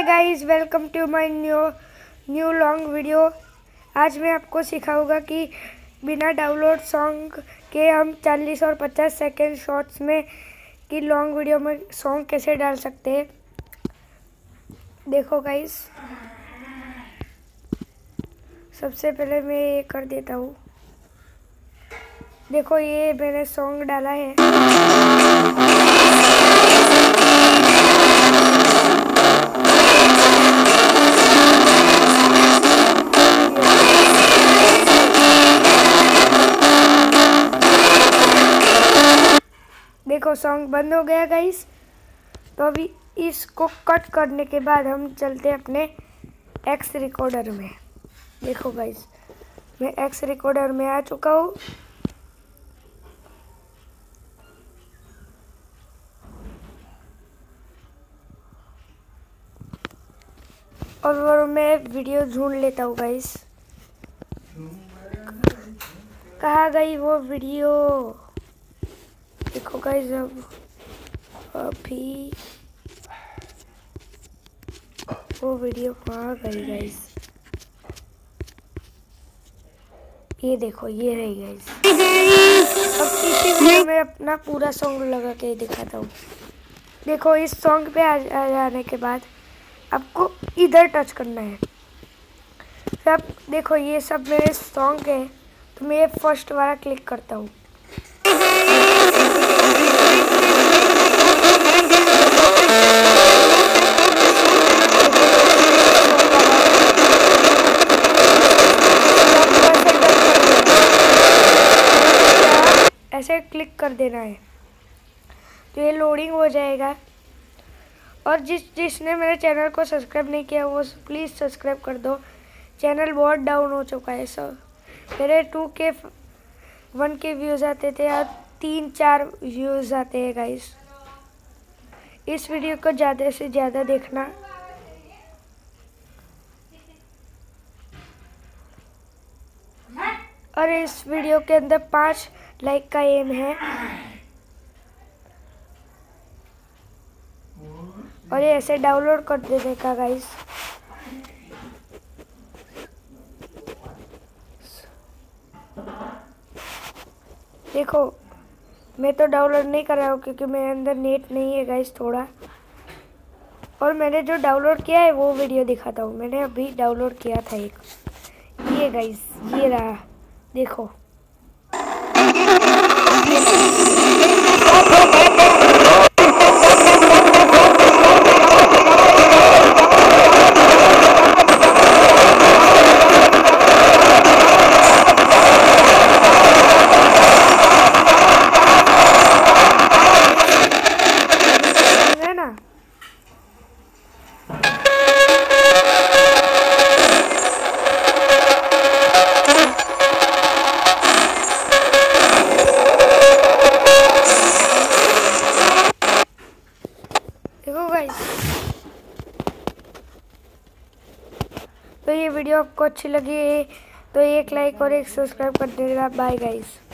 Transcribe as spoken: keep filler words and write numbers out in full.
Hi guys, welcome to my new new long video. आज मैं आपको सिखाऊंगा कि बिना डाउनलोड सॉन्ग के हम चालीस और पचास सेकेंड शॉर्ट्स में की लॉन्ग वीडियो में सॉन्ग कैसे डाल सकते हैं। देखो गाइस, सबसे पहले मैं ये कर देता हूँ। देखो, ये मैंने सॉन्ग डाला है। देखो, सॉन्ग बंद हो गया गाइस। तो अभी इसको कट करने के बाद हम चलते हैं अपने एक्स रिकॉर्डर में। देखो गाइस, मैं एक्स रिकॉर्डर में आ चुका हूँ। और मैं वीडियो ढूंढ लेता हूँ गाइस। कहाँ गई वो वीडियो? देखो गाइस, अब अभी वो वीडियो कहाँ गई गाइस? ये देखो, ये रही गाइस। अब इसी वीडियो में अपना पूरा सॉन्ग लगा के दिखाता हूँ। देखो, इस सॉन्ग पे आ, आ जाने के बाद आपको इधर टच करना है। फिर आप देखो, ये सब मेरे सॉन्ग है, तो मैं फर्स्ट वाला क्लिक करता हूँ। ऐसे क्लिक कर देना है तो ये लोडिंग हो जाएगा। और जिस जिसने मेरे चैनल को सब्सक्राइब नहीं किया वो प्लीज़ सब्सक्राइब कर दो। चैनल बहुत डाउन हो चुका है सब। मेरे टू के वन के व्यूज़ आते थे और तीन चार व्यूज़ आते हैं गाइस। इस वीडियो को ज़्यादा से ज़्यादा देखना। और इस वीडियो के अंदर पाँच लाइक का एम है। और ये ऐसे डाउनलोड कर देने का गाइस। देखो, मैं तो डाउनलोड नहीं कर रहा हूँ क्योंकि मेरे अंदर नेट नहीं है गाइस थोड़ा। और मैंने जो डाउनलोड किया है वो वीडियो दिखाता हूँ। मैंने अभी डाउनलोड किया था एक, ये गाइस, ये रहा। देखो, है ना? देखो गाइस, तो ये वीडियो आपको अच्छी लगी तो एक लाइक और एक सब्सक्राइब कर देना। Bye guys.